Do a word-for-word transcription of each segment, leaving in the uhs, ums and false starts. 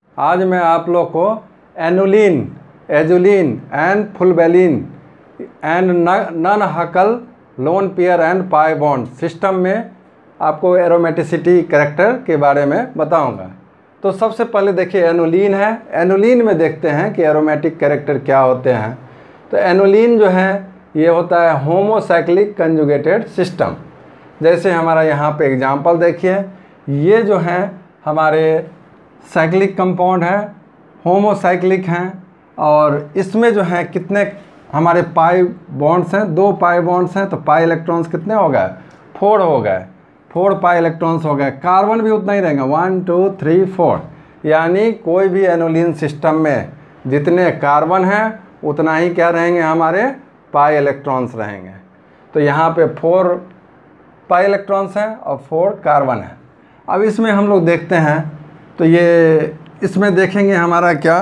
आज मैं आप लोग को annulene, azulene and fulvalene and non Huckel lone pair and pi bond system में आपको एरोमेटिसिटी कैरेक्टर के बारे में बताऊंगा। तो सबसे पहले देखिए एनुलिन है। एनुलिन में देखते हैं कि एरोमेटिक कैरेक्टर क्या होते हैं। तो एनुलिन जो है ये होता है होमोसाइक्लिक कंजुगेटेड सिस्टम। जैसे हमारा यहाँ पे एग्जांपल देखिए, ये जो है हमारे साइक्लिक कंपाउंड है, होमोसाइक्लिक हैं, और इसमें जो है कितने हमारे पाई बॉन्ड्स हैं, दो पाई बॉन्ड्स हैं। तो पाई इलेक्ट्रॉन्स कितने हो गए, फोर हो गए, फोर पाई इलेक्ट्रॉन्स हो गए। कार्बन भी उतना ही रहेंगे, वन टू थ्री फोर। यानी कोई भी एनुलिन सिस्टम में जितने कार्बन हैं उतना ही क्या रहेंगे, हमारे पाई इलेक्ट्रॉन्स रहेंगे। तो यहाँ पे फोर पाई इलेक्ट्रॉन्स हैं और फोर कार्बन है। अब इसमें हम लोग देखते हैं, तो ये इसमें देखेंगे हमारा क्या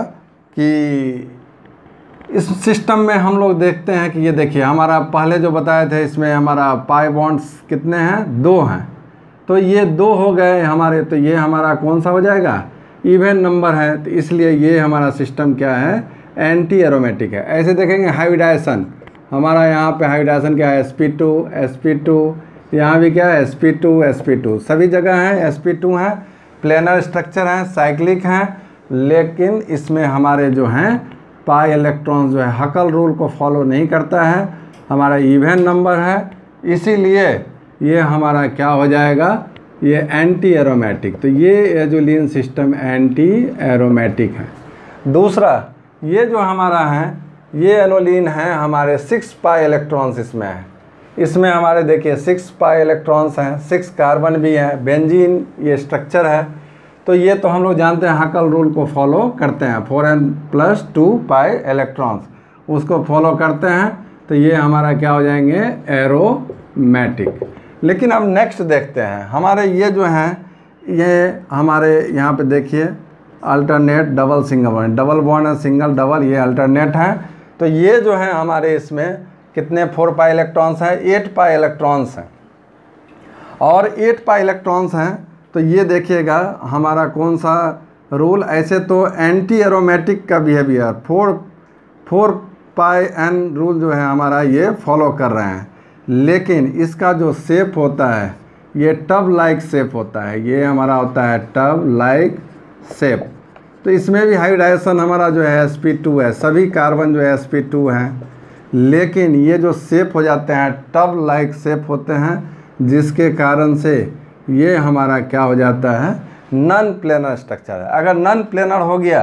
कि इस सिस्टम में हम लोग देखते हैं कि ये देखिए हमारा पहले जो बताए थे इसमें हमारा पाई बॉन्ड्स कितने हैं, दो हैं। तो ये दो हो गए हमारे, तो ये हमारा कौन सा हो जाएगा, इवन नंबर है। तो इसलिए ये हमारा सिस्टम क्या है, एंटी एरोमेटिक है। ऐसे देखेंगे हाइब्रिडाइजेशन, हमारा यहाँ पे हाइब्रिडाइजेशन क्या है, S P two S P two, यहाँ भी क्या है S P two S P two, सभी जगह है एस पी टू है। प्लेनर स्ट्रक्चर है, साइक्लिक हैं, लेकिन इसमें हमारे जो हैं पाई इलेक्ट्रॉन जो है हकल रूल को फॉलो नहीं करता है, हमारा इवन नंबर है। इसीलिए ये हमारा क्या हो जाएगा, ये एंटी एरोमेटिक। तो ये एजुलिन सिस्टम एंटी एरोमेटिक है। दूसरा ये जो हमारा है ये एनुलिन है, हमारे सिक्स पाई इलेक्ट्रॉन्स इसमें है। इसमें हमारे देखिए सिक्स पाई इलेक्ट्रॉन्स हैं, सिक्स कार्बन भी हैं, बेंजीन ये स्ट्रक्चर है। तो ये तो हम लोग जानते हैं हकल रूल को फॉलो करते हैं, four N plus two pi electrons उसको फॉलो करते हैं। तो ये हमारा क्या हो जाएंगे, एरोमेटिक। लेकिन अब नेक्स्ट देखते हैं, हमारे ये जो हैं ये हमारे यहाँ पे देखिए alternate double single bond, double bond है, सिंगल डबल, ये अल्टरनेट है। तो ये जो है हमारे इसमें कितने फोर पाई इलेक्ट्रॉन्स हैं, एट पाई इलेक्ट्रॉन्स हैं। और एट पाई इलेक्ट्रॉन्स हैं तो ये देखिएगा हमारा कौन सा रूल, ऐसे तो एंटी एरोमेटिक का behaviour four four pi N rule जो है हमारा ये फॉलो कर रहे हैं। लेकिन इसका जो शेप होता है ये टब लाइक शेप होता है, ये हमारा होता है टब लाइक शेप। तो इसमें भी हाइब्रिडाइजेशन हमारा जो है एस पी टू है, सभी कार्बन जो है एस पी टू हैं, लेकिन ये जो शेप हो जाते हैं टब लाइक शेप होते हैं, जिसके कारण से ये हमारा क्या हो जाता है, नॉन प्लेनर स्ट्रक्चर है। अगर नॉन प्लेनर हो गया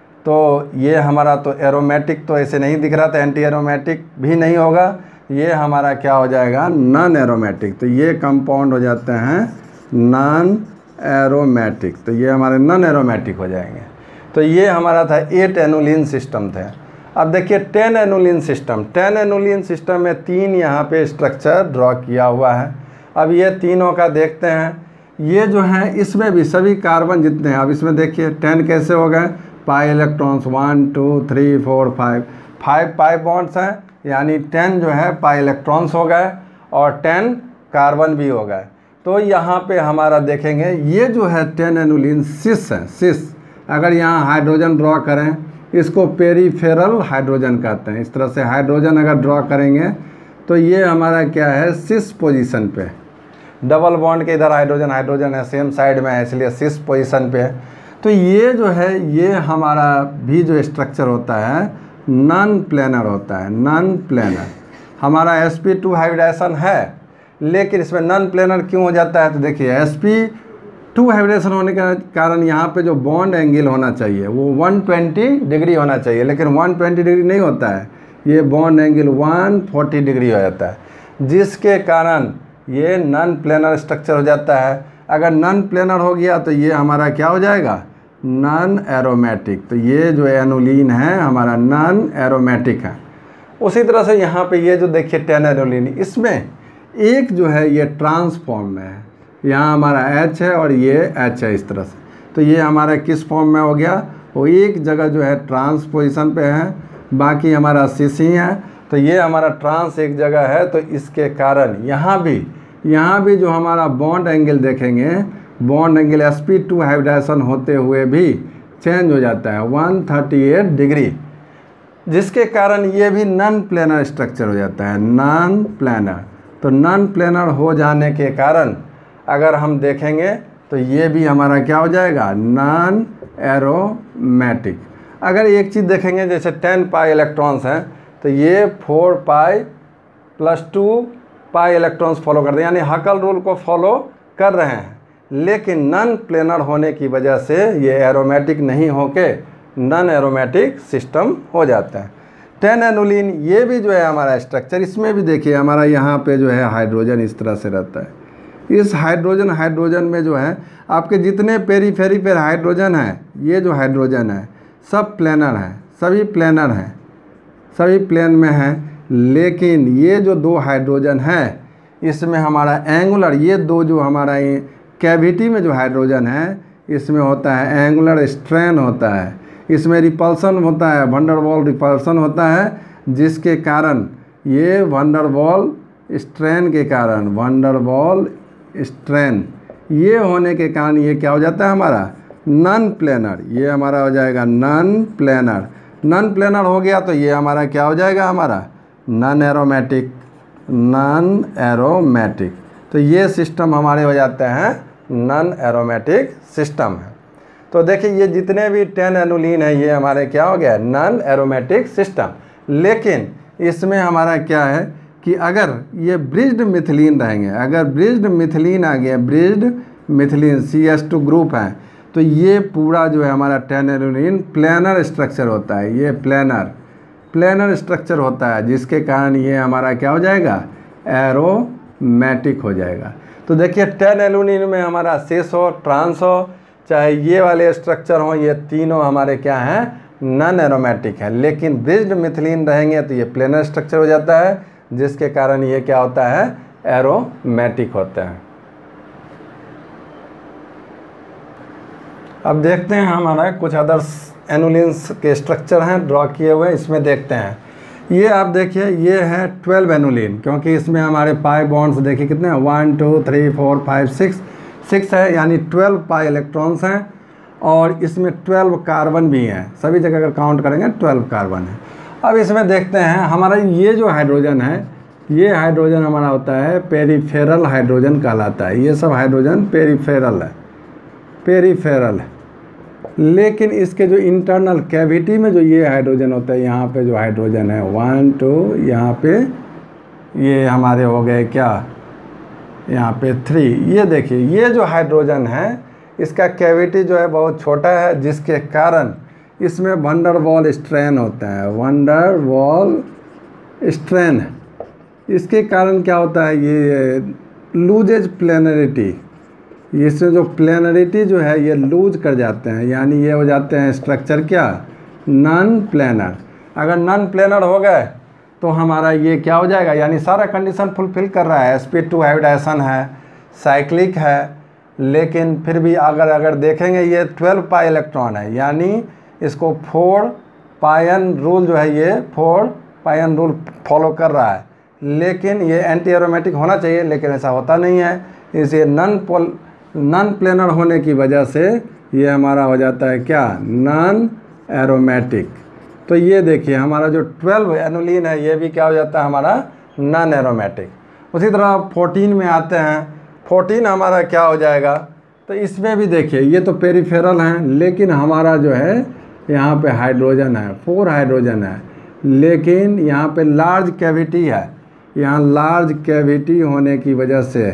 तो ये हमारा तो एरोमेटिक तो ऐसे नहीं दिख रहा था, एंटी एरोमेटिक भी नहीं होगा, ये हमारा क्या हो जाएगा, नॉन एरोमेटिक। तो ये कंपाउंड हो जाते हैं नॉन एरोमेटिक, तो ये हमारे नॉन एरोमेटिक हो जाएंगे। तो ये हमारा था एट एनुलिन सिस्टम थे। अब देखिए ten annulene system, ten annulene system में तीन यहाँ पे स्ट्रक्चर ड्रॉ किया हुआ है। अब ये तीनों का देखते हैं, ये जो है इसमें भी सभी कार्बन जितने हैं, अब इसमें देखिए टेन कैसे हो गए, pi electrons one two three four five, five pi bonds हैं, यानी टेन जो है पाई इलेक्ट्रॉन्स हो गए और टेन कार्बन भी हो गए। तो यहाँ पे हमारा देखेंगे ये जो है टेन एनुलिन सिस है, सिस। अगर यहाँ हाइड्रोजन ड्रॉ करें, इसको पेरीफेरल हाइड्रोजन कहते हैं। इस तरह से हाइड्रोजन अगर ड्रॉ करेंगे तो ये हमारा क्या है, सिस पोजीशन पे, डबल बॉन्ड के इधर हाइड्रोजन हाइड्रोजन है, सेम साइड में है, इसलिए सिस पोजीशन पे है। तो ये जो है ये हमारा भी जो स्ट्रक्चर होता है नॉन प्लेनर होता है, नॉन प्लेनर। हमारा एस पी टू हाइब्रिडाइजेशन है, लेकिन इसमें नॉन प्लेनर क्यों हो जाता है, तो देखिए एस पी टू हाइब्रिडेशन होने के कारण यहाँ पे जो बॉन्ड एंगल होना चाहिए वो वन ट्वेंटी डिग्री होना चाहिए, लेकिन वन ट्वेंटी डिग्री नहीं होता है, ये bond angle one forty degree हो जाता है, जिसके कारण ये नॉन प्लेनर स्ट्रक्चर हो जाता है। अगर नॉन प्लेनर हो गया तो ये हमारा क्या हो जाएगा, नॉन एरोमेटिक। तो ये जो एनुलिन है हमारा नॉन एरोमेटिक है। उसी तरह से यहाँ पे ये जो देखिए टेन एनुलिन, इसमें एक जो है ये ट्रांसफॉर्म में है, यहाँ हमारा H है और ये H है इस तरह से। तो ये हमारा किस फॉर्म में हो गया, वो एक जगह जो है ट्रांस पोजिशन पे है, बाकी हमारा सिस ही है। तो ये हमारा ट्रांस एक जगह है, तो इसके कारण यहाँ भी यहाँ भी जो हमारा बॉन्ड एंगल देखेंगे, bond angle S P two hybridisation होते हुए भी चेंज हो जाता है वन थर्टी एट डिग्री, जिसके कारण ये भी नॉन प्लेनर स्ट्रक्चर हो जाता है, नॉन प्लेनर। तो नॉन प्लेनर हो जाने के कारण अगर हम देखेंगे तो ये भी हमारा क्या हो जाएगा, नॉन एरोमेटिक। अगर एक चीज़ देखेंगे जैसे टेन पाई इलेक्ट्रॉन्स हैं तो ये four pi plus two pi electrons follow करते हैं, यानी हकल रूल को फॉलो कर रहे हैं, लेकिन नॉन प्लेनर होने की वजह से ये एरोमेटिक नहीं होके नॉन एरोमेटिक सिस्टम हो जाता है। टेन एनुलिन ये भी जो है हमारा स्ट्रक्चर, इसमें भी देखिए हमारा यहाँ पे जो है हाइड्रोजन इस तरह से रहता है। इस हाइड्रोजन हाइड्रोजन में जो है आपके जितने पेरीफेरी पर हाइड्रोजन है, ये जो हाइड्रोजन है सब प्लेनर हैं, सभी प्लेनर हैं, सभी प्लेन में हैं। लेकिन ये जो दो हाइड्रोजन हैं इसमें हमारा एंगुलर, ये दो जो हमारा ये कैविटी में जो हाइड्रोजन है इसमें होता है एंगुलर स्ट्रेन होता है, इसमें रिपल्सन होता है, वंडर वॉल रिपल्सन होता है, जिसके कारण ये वंडर वॉल स्ट्रेन के कारण, वंडर वॉल स्ट्रेन ये होने के कारण ये क्या हो जाता है हमारा नॉन प्लेनर, ये हमारा हो जाएगा नॉन प्लेनर। नॉन प्लेनर हो गया तो ये हमारा क्या हो जाएगा, हमारा नॉन एरोमेटिक, नॉन एरोमेटिक। तो ये सिस्टम हमारे हो जाते हैं नॉन एरोमेटिक सिस्टम है। तो देखिए ये जितने भी टेन एनुलिन है ये हमारे क्या हो गया, नॉन एरोमेटिक सिस्टम। लेकिन इसमें हमारा क्या है कि अगर ये ब्रिज्ड मिथिलीन रहेंगे, अगर ब्रिज्ड मिथिलीन आ गया, bridged methylene C S two group है, तो ये पूरा जो है हमारा टेन एनुलिन प्लेनर स्ट्रक्चर होता है, ये प्लेनर प्लेनर स्ट्रक्चर होता है, जिसके कारण ये हमारा क्या हो जाएगा, एरोमेटिक हो जाएगा। तो देखिए टेन एनुलिन में हमारा सिस हो, ट्रांस हो, चाहे ये वाले स्ट्रक्चर हो, ये तीनों हमारे क्या हैं, नॉन एरोमेटिक है। लेकिन ब्रिज्ड मिथिलीन रहेंगे तो ये प्लेनर स्ट्रक्चर हो जाता है, जिसके कारण ये क्या होता है, एरोमेटिक होता है। अब देखते हैं हमारा कुछ अदर्स एनुलिन्स के स्ट्रक्चर हैं ड्रॉ किए हुए, इसमें देखते हैं। ये आप देखिए ये है ट्वेल्व एनुलिन, क्योंकि इसमें हमारे पाई बॉन्ड्स देखिए कितने हैं, one two three four five six six है, यानी ट्वेल्व पाई इलेक्ट्रॉन्स हैं, और इसमें ट्वेल्व कार्बन भी हैं, सभी जगह अगर काउंट करेंगे ट्वेल्व कार्बन है। अब इसमें देखते हैं हमारा ये जो हाइड्रोजन है, ये हाइड्रोजन हमारा होता है पेरीफेरल हाइड्रोजन कहलाता है, ये सब हाइड्रोजन पेरीफेरल है, पेरीफेरल है। लेकिन इसके जो इंटरनल कैविटी में जो ये हाइड्रोजन होता है, यहाँ पे जो हाइड्रोजन है वन टू, यहाँ पे ये हमारे हो गए क्या, यहाँ पे थ्री। ये देखिए ये जो हाइड्रोजन है इसका कैविटी जो है बहुत छोटा है, जिसके कारण इसमें वंडर वॉल स्ट्रेन होता है, वंडर वॉल स्ट्रेन। इसके कारण क्या होता है, ये लूजेज प्लेनरिटी, इसमें जो प्लेनरिटी जो है ये लूज कर जाते हैं, यानी ये हो जाते हैं स्ट्रक्चर क्या, नॉन प्लेनर। अगर नॉन प्लेनर हो गए तो हमारा ये क्या हो जाएगा, यानी सारा कंडीशन फुलफिल कर रहा है, sp टू हाइब्रिडाइजेशन है, साइक्लिक है, लेकिन फिर भी अगर अगर देखेंगे ये ट्वेल्व पाई इलेक्ट्रॉन है, यानी इसको फोर पायन रूल जो है ये फोर पायन रूल फॉलो कर रहा है, लेकिन ये एंटी एरोमेटिक होना चाहिए, लेकिन ऐसा होता नहीं है। इसे नॉन पोल नॉन प्लेनर होने की वजह से ये हमारा हो जाता है क्या, नॉन एरोमेटिक। तो ये देखिए हमारा जो ट्वेल्व एनुलिन है ये भी क्या हो जाता है हमारा नॉन एरोमेटिक। उसी तरह फोर्टीन में आते हैं, फोर्टीन हमारा क्या हो जाएगा, तो इसमें भी देखिए ये तो पेरीफेरल हैं, लेकिन हमारा जो है यहाँ पे हाइड्रोजन है, फोर हाइड्रोजन है, लेकिन यहाँ पे लार्ज कैविटी है, यहाँ लार्ज कैविटी होने की वजह से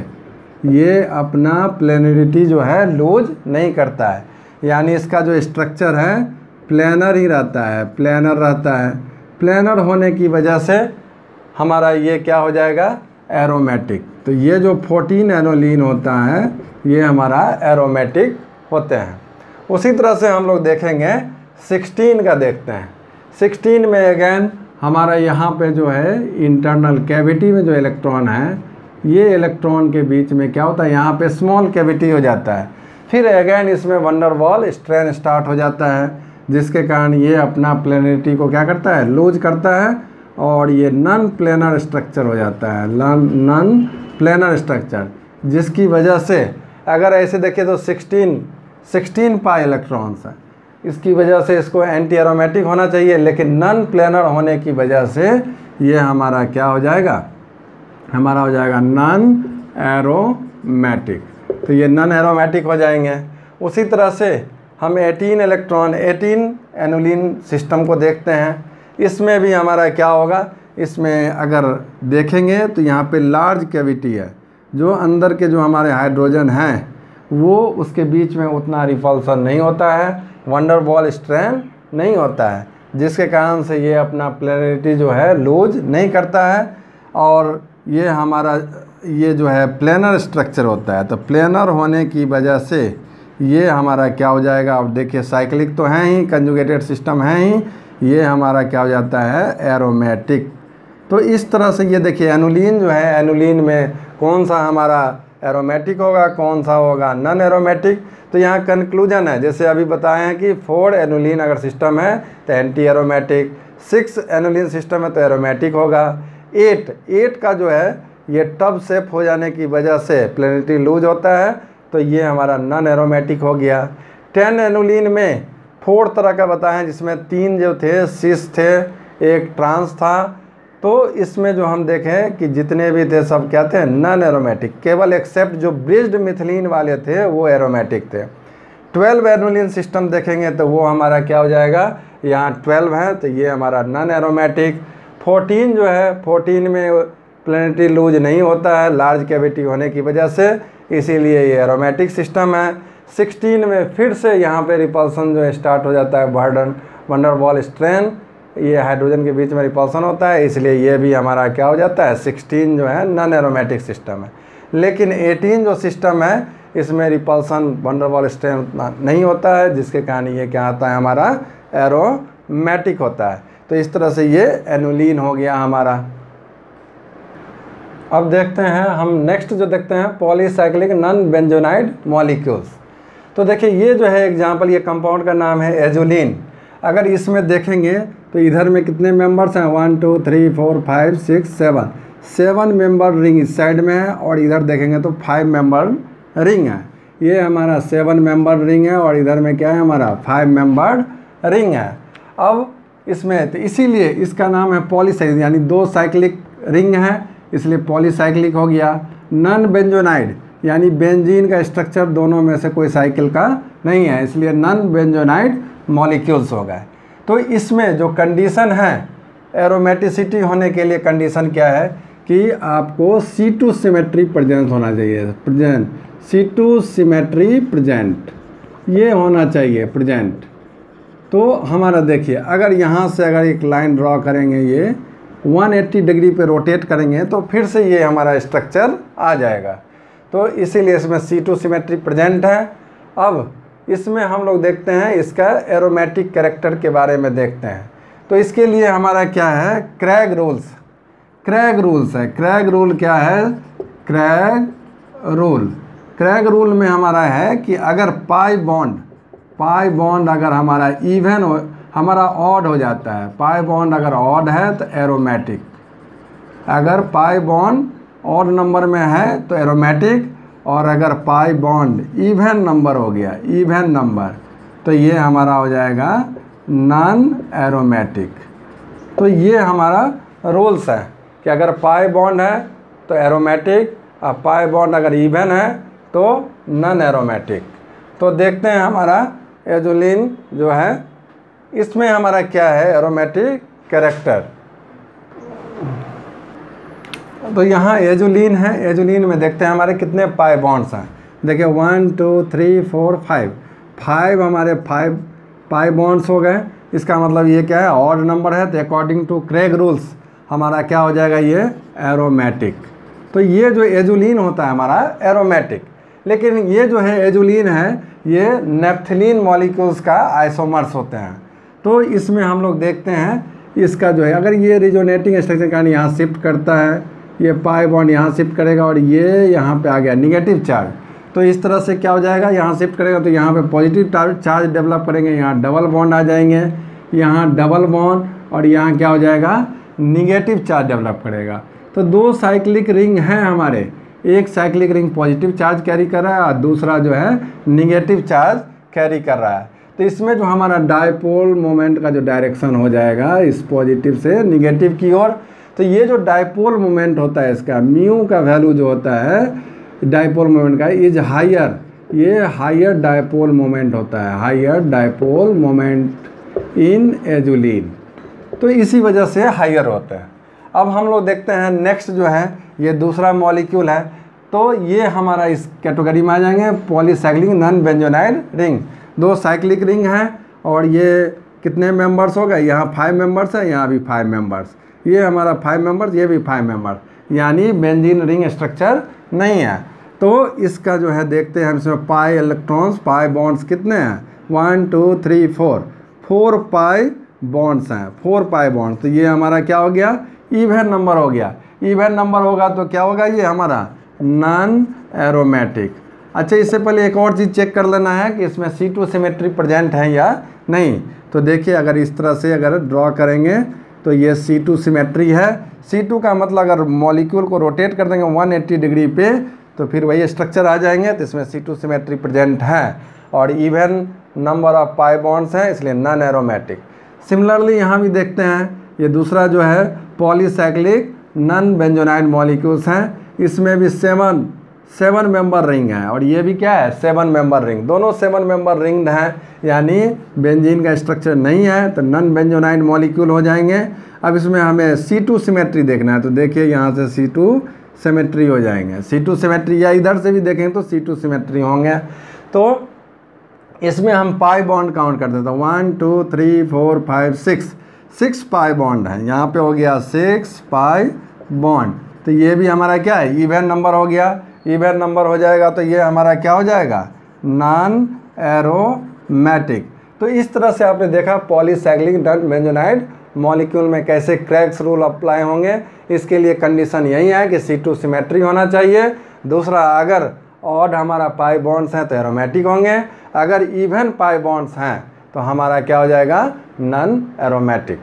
ये अपना प्लेनरिटी जो है लूज नहीं करता है, यानी इसका जो स्ट्रक्चर है प्लेनर ही रहता है, प्लेनर रहता है। प्लेनर होने की वजह से हमारा ये क्या हो जाएगा, एरोमेटिक। तो ये जो फोर्टीन एनुलिन होता है ये हमारा एरोमेटिक होते हैं। उसी तरह से हम लोग देखेंगे सिक्सटीन का देखते हैं। सिक्सटीन में अगेन हमारा यहाँ पे जो है इंटरनल कैविटी में जो इलेक्ट्रॉन है, ये इलेक्ट्रॉन के बीच में क्या होता है, यहाँ पे स्मॉल कैविटी हो जाता है, फिर अगेन इसमें वंडर वॉल स्ट्रेन स्टार्ट हो जाता है, जिसके कारण ये अपना प्लेनरिटी को क्या करता है, लूज करता है, और ये नॉन प्लेनर स्ट्रक्चर हो जाता है, नॉन प्लेनर स्ट्रक्चर, जिसकी वजह से अगर ऐसे देखें तो सिक्सटीन सिक्सटीन पाई इलेक्ट्रॉन्स हैं, इसकी वजह से इसको एंटी एरोमेटिक होना चाहिए, लेकिन नॉन प्लेनर होने की वजह से ये हमारा क्या हो जाएगा, हमारा हो जाएगा नॉन एरोमेटिक। तो ये नॉन एरोमेटिक हो जाएंगे। उसी तरह से हम अठारह इलेक्ट्रॉन अठारह एनुलिन सिस्टम को देखते हैं। इसमें भी हमारा क्या होगा, इसमें अगर देखेंगे तो यहाँ पे लार्ज कैविटी है, जो अंदर के जो हमारे हाइड्रोजन हैं वो उसके बीच में उतना रिपल्सन नहीं होता है, वंडर वॉल स्ट्रेन नहीं होता है, जिसके कारण से ये अपना प्लेनरिटी जो है लूज नहीं करता है। और ये हमारा ये जो है प्लेनर स्ट्रक्चर होता है। तो प्लेनर होने की वजह से ये हमारा क्या हो जाएगा, अब देखिए साइक्लिक तो है ही, कंजुगेटेड सिस्टम है ही, ये हमारा क्या हो जाता है एरोमेटिक। तो इस तरह से ये देखिए एनुलिन जो है, एनुलिन में कौन सा हमारा एरोमेटिक होगा, कौन सा होगा नॉन एरोमेटिक। तो यहाँ कंक्लूजन है, जैसे अभी बताए हैं कि फोर एनुलिन अगर सिस्टम है तो anti aromatic, six annulene system है तो एरोमेटिक होगा, एट एट का जो है ये टब शेप हो जाने की वजह से प्लेनरिटी लूज होता है, तो ये हमारा नॉन एरोमेटिक हो गया। टेन एनुलिन में फोर तरह का बताएं, जिसमें तीन जो थे सिस थे, एक ट्रांस था। तो इसमें जो हम देखें कि जितने भी थे सब क्या थे, नॉन एरोमेटिक, केवल एक्सेप्ट जो ब्रिज्ड मिथिलीन वाले थे वो एरोमेटिक थे। ट्वेल्व एनुलिन सिस्टम देखेंगे तो वो हमारा क्या हो जाएगा, यहाँ ट्वेल्व है तो ये हमारा नॉन एरोमेटिक। फोर्टीन जो है, फोर्टीन में प्लेनेटरी लूज नहीं होता है लार्ज कैविटी होने की वजह से, इसीलिए ये एरोमेटिक सिस्टम है। सिक्सटीन में फिर से यहाँ पे रिपल्सन जो स्टार्ट हो जाता है, बर्डन वंडर वॉल स्ट्रेन, ये हाइड्रोजन के बीच में रिपल्सन होता है, इसलिए ये भी हमारा क्या हो जाता है, सिक्सटीन जो है नॉन एरोमेटिक सिस्टम है। लेकिन एटीन जो सिस्टम है इसमें रिपल्सन वंडर वॉल स्ट्रेन उतना नहीं होता है, जिसके कारण ये क्या आता है हमारा एरोमेटिक होता है। तो इस तरह से ये एनुलिन हो गया हमारा। अब देखते हैं हम नेक्स्ट जो देखते हैं पॉलीसाइक्लिक नॉन बेंजोनाइड मॉलिक्यूल्स। तो देखिए ये जो है एग्जांपल, ये कंपाउंड का नाम है एजुलिन। अगर इसमें देखेंगे तो इधर में कितने मेंबर्स हैं, one two three four five six seven, seven member ring इस साइड में है, और इधर देखेंगे तो फाइव मेंबर रिंग है। ये हमारा सेवन मेंबर रिंग है और इधर में क्या है हमारा फाइव मेंबर रिंग है। अब इसमें तो इसीलिए इसका नाम है पॉलीसाइक्लिक, यानी दो साइक्लिक रिंग है, इसलिए पॉलीसाइक्लिक हो गया। नॉन बेंजोनाइड यानी बेंजीन का स्ट्रक्चर दोनों में से कोई साइकिल का नहीं है, इसलिए नॉन बेंजोनाइड मॉलिक्यूल्स हो गए। तो इसमें जो कंडीशन है एरोमेटिसिटी होने के लिए, कंडीशन क्या है कि आपको सी टू सिमेट्री प्रेजेंट होना चाहिए, present C two symmetry present, ये होना चाहिए प्रेजेंट। तो हमारा देखिए अगर यहाँ से अगर एक लाइन ड्रॉ करेंगे, ये एक सौ अस्सी डिग्री पे रोटेट करेंगे तो फिर से ये हमारा स्ट्रक्चर आ जाएगा। तो इसीलिए इसमें सी टू सिमेट्री प्रेजेंट है। अब इसमें हम लोग देखते हैं इसका एरोमेटिक कैरेक्टर के बारे में देखते हैं। तो इसके लिए हमारा क्या है, क्रैग रूल्स, क्रैग रूल्स है। क्रैग रूल क्या है, क्रैग रूल, क्रैग रूल में हमारा है कि अगर पाई बॉन्ड, पाई बॉन्ड अगर हमारा इवन हो, हमारा ऑड हो जाता है, पाई बॉन्ड अगर ऑड है तो एरोमेटिक, अगर पाई बॉन्ड ऑड नंबर में है तो एरोमेटिक, और अगर पाई बॉन्ड इवन नंबर हो गया, इवन नंबर, तो ये हमारा हो जाएगा नॉन एरोमेटिक। तो ये हमारा रूल्स है कि अगर पाई बॉन्ड है तो एरोमेटिक, और पाई बॉन्ड अगर इवन है तो नॉन एरोमेटिक। तो देखते हैं हमारा एजुलिन जो है इसमें हमारा क्या है एरोमेटिक कैरेक्टर। तो यहाँ एजुलिन है, एजुलिन में देखते हैं हमारे कितने पाई बॉन्ड्स हैं। देखिए one two three four five, five हमारे फाइव पाई बॉन्ड्स हो गए। इसका मतलब ये क्या है, ऑड नंबर है, तो अकॉर्डिंग टू क्रैग रूल्स हमारा क्या हो जाएगा, ये एरोमेटिक। तो ये जो एजुलिन होता है हमारा एरोमेटिक, लेकिन ये जो है एजुलिन है ये नेफ्थलीन मॉलिक्यूल्स का आइसोमर्स होते हैं। तो इसमें हम लोग देखते हैं इसका जो है, अगर ये रिजोनेटिंग स्ट्रक्चर कारण यहाँ शिफ्ट करता है, ये पाई बॉन्ड यहाँ शिफ्ट करेगा और ये यहाँ पे आ गया निगेटिव चार्ज, तो इस तरह से क्या हो जाएगा, यहाँ शिफ्ट करेगा तो यहाँ पे पॉजिटिव चार्ज डेवलप करेंगे, यहाँ डबल बॉन्ड आ जाएंगे, यहाँ डबल बॉन्ड, और यहाँ क्या हो जाएगा निगेटिव चार्ज डेवलप करेगा। तो दो साइक्लिक रिंग हैं हमारे, एक cyclic ring positive charge carry कर रहा है और दूसरा जो है निगेटिव चार्ज कैरी कर रहा है। तो इसमें जो हमारा डायपोल मोमेंट का जो डायरेक्शन हो जाएगा इस पॉजिटिव से निगेटिव की ओर, तो ये जो डायपोल मोमेंट होता है इसका म्यू का वैल्यू जो होता है डायपोल मोमेंट का इज हायर, ये हायर डायपोल मोमेंट होता है, higher dipole moment in azulene, तो इसी वजह से हायर होता है। अब हम लोग देखते हैं नेक्स्ट जो है ये दूसरा मॉलिक्यूल है, तो ये हमारा इस कैटेगरी में आ जाएंगे पॉलीसाइक्लिक नॉन बेंजोनाइड रिंग। दो साइक्लिक रिंग हैं और ये कितने मेंबर्स हो गए, यहाँ फाइव मेंबर्स है, यहाँ भी फाइव मेंबर्स, ये हमारा फाइव मेंबर्स, ये भी फाइव मेंबर्स, यानी बेंजीन रिंग स्ट्रक्चर नहीं है। तो इसका जो है देखते हैं हम इसमें पाई इलेक्ट्रॉन्स, पाई बॉन्ड्स कितने हैं, one two three four, four pi bonds हैं, फोर पाई बॉन्ड्स। तो ये हमारा क्या हो गया, इवन नंबर हो गया। इवन नंबर होगा तो क्या होगा, ये हमारा नॉन एरोमेटिक। अच्छा, इससे पहले एक और चीज़ चेक कर लेना है कि इसमें सी टू सिमेट्री प्रेजेंट है या नहीं। तो देखिए अगर इस तरह से अगर ड्रॉ करेंगे तो ये सी टू सिमेट्री है। सी टू का मतलब अगर मॉलिक्यूल को रोटेट कर देंगे वन एट्टी डिग्री पे तो फिर वही स्ट्रक्चर आ जाएंगे, तो इसमें सी टू सिमेट्री प्रेजेंट है और even number of pi bonds हैं, इसलिए नॉन एरोमेटिक। सिमिलरली यहाँ भी देखते हैं ये दूसरा जो है पॉलीसाइक्लिक नॉन बेंजोनाइड मॉलिक्यूल्स हैं, इसमें भी सेवन सेवन मेंबर रिंग है और ये भी क्या है, सेवन मेंबर रिंग, दोनों सेवन मेंबर रिंग हैं, यानी बेंजीन का स्ट्रक्चर नहीं है, तो नॉन बेंजोनाइड मॉलिक्यूल हो जाएंगे। अब इसमें हमें सी टू सिमेट्री देखना है, तो देखिए यहाँ से सी टू सिमेट्री हो जाएंगे, सी टू सिमेट्री, या इधर से भी देखें तो सी टू सिमेट्री होंगे। तो इसमें हम पाई बॉन्ड काउंट कर देते हैं, one two three four five six, six pi bond है, यहाँ पे हो गया सिक्स पाई बॉन्ड। तो ये भी हमारा क्या है, इवन नंबर हो गया। इवन नंबर हो जाएगा तो ये हमारा क्या हो जाएगा, नॉन एरोमेटिक। तो इस तरह से आपने देखा पॉलीसाइक्लिक नॉन बेंजोनाइड मॉलिक्यूल में कैसे क्रैक्स रूल अप्लाई होंगे। इसके लिए कंडीशन यही है कि सी टू सिमेट्री होना चाहिए। दूसरा, अगर ऑड हमारा पाई बॉन्ड्स हैं तो एरोमेटिक होंगे, अगर इवन पाई बॉन्ड्स हैं तो हमारा क्या हो जाएगा, नॉन एरोमेटिक।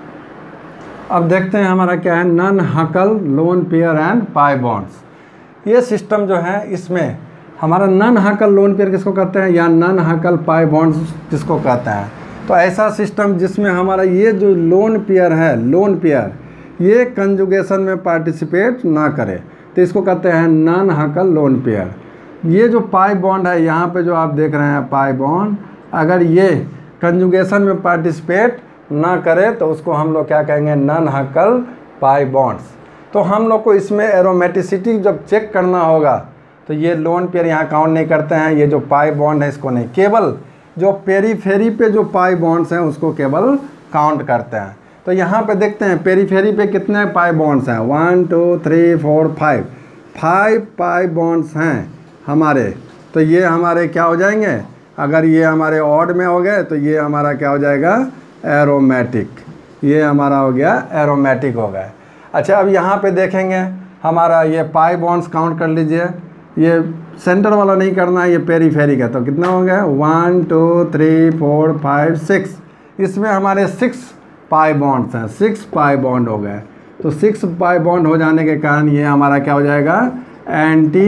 अब देखते हैं हमारा क्या है, non Huckel lone pair and pi bonds. ये सिस्टम जो है इसमें हमारा नॉन हकल लोन पेयर किसको कहते हैं, या नॉन हकल पाई बॉन्ड्स किसको कहते हैं। तो ऐसा सिस्टम जिसमें हमारा ये जो लोन पेयर है, लोन पेयर ये कंजुगेशन में पार्टिसिपेट ना करे, तो इसको कहते हैं नॉन हकल लोन पेयर। ये जो पाई बॉन्ड है यहाँ पे जो आप देख रहे हैं पाई बॉन्ड, अगर ये कंजुगेशन में पार्टिसिपेट ना करे तो उसको हम लोग क्या कहेंगे, नॉन हकल पाई बॉन्ड्स। तो हम लोग को इसमें एरोमेटिसिटी जब चेक करना होगा तो ये लोन पेयर यहाँ काउंट नहीं करते हैं, ये जो पाई बॉन्ड है इसको नहीं, केवल जो पेरीफेरी पे जो पाई बॉन्ड्स हैं उसको केवल काउंट करते हैं। तो यहाँ पे देखते हैं पेरीफेरी पे कितने पाई बॉन्ड्स हैं, one two three four five, five pi bonds हैं हमारे। तो ये हमारे क्या हो जाएंगे, अगर ये हमारे ऑड में हो गए तो ये हमारा क्या हो जाएगा, एरोमेटिक, ये हमारा हो गया एरोमेटिक हो गया। अच्छा, अब यहाँ पे देखेंगे हमारा ये पाई बॉन्ड्स काउंट कर लीजिए, ये सेंटर वाला नहीं करना है, ये पेरीफेरी का। तो कितना हो गया, one two three four five six, इसमें हमारे सिक्स पाई बॉन्ड्स हैं, सिक्स पाई बॉन्ड हो गए। तो सिक्स पाई बॉन्ड हो जाने के कारण ये हमारा क्या हो जाएगा, एंटी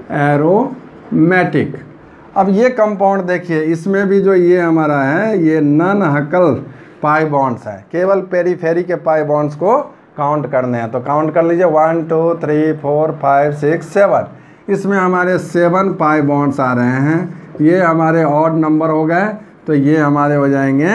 एरोमेटिक। अब ये कंपाउंड देखिए, इसमें भी जो ये हमारा है ये नॉन हकल पाई बॉन्ड्स हैं, केवल पेरीफेरी के पाई बॉन्ड्स को काउंट करने हैं। तो काउंट कर लीजिए, one two three four five six seven, इसमें हमारे सेवन पाई बॉन्ड्स आ रहे हैं, ये हमारे ऑड नंबर हो गए, तो ये हमारे हो जाएंगे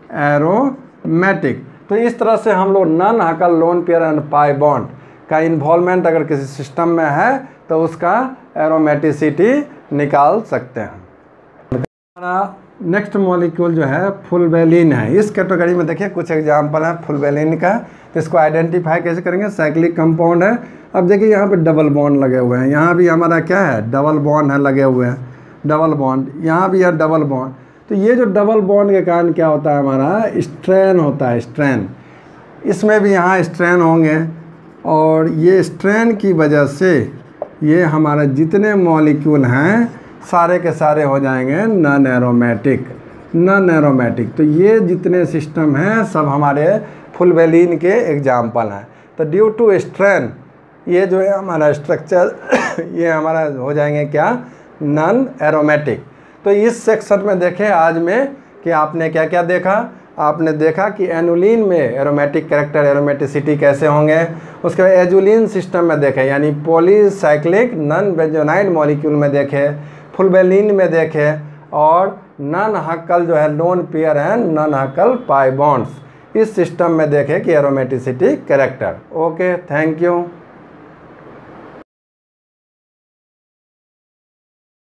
एरोमेटिक। तो इस तरह से हम लोग non Huckel lone pair and pi bond का इन्वॉल्वमेंट अगर किसी सिस्टम में है तो उसका एरोमेटिसिटी निकाल सकते हैं। हमारा नेक्स्ट मॉलिक्यूल जो है फुलवेलिन है। इस कैटेगरी में देखिए कुछ एग्जांपल है फुलवेलिन का, तो इसको आइडेंटिफाई कैसे करेंगे, साइक्लिक कंपाउंड है। अब देखिए यहाँ पे डबल बॉन्ड लगे हुए हैं, यहाँ भी हमारा क्या है, डबल बॉन्ड है लगे हुए हैं, डबल बॉन्ड, यहाँ भी है डबल बॉन्ड। तो ये जो डबल बॉन्ड के कारण क्या होता है, हमारा स्ट्रेन होता है, स्ट्रेन, इसमें भी यहाँ स्ट्रेन होंगे और ये स्ट्रेन की वजह से ये हमारे जितने मॉलिक्यूल हैं सारे के सारे हो जाएंगे नॉन एरोमेटिक, नॉन एरोमेटिक। तो ये जितने सिस्टम हैं सब हमारे फुलवेलिन के एग्जाम्पल हैं। तो ड्यू टू स्ट्रेन ये जो है हमारा स्ट्रक्चर ये हमारा हो जाएंगे क्या, नॉन एरोमेटिक। तो इस सेक्शन में देखें आज मैं कि आपने क्या क्या देखा। आपने देखा कि एनुलिन में एरोमेटिक कैरेक्टर एरोमेटिसिटी कैसे होंगे। उसके बाद एजुलिन सिस्टम में देखे यानी पॉलीसाइक्लिक नॉन बेंजोनाइड मॉलिक्यूल में देखे, फुलवेलिन में देखे, और नॉन हक्कल जो है lone pair and non Huckel pi bonds, इस सिस्टम में देखे कि aromaticity character. Okay, thank you.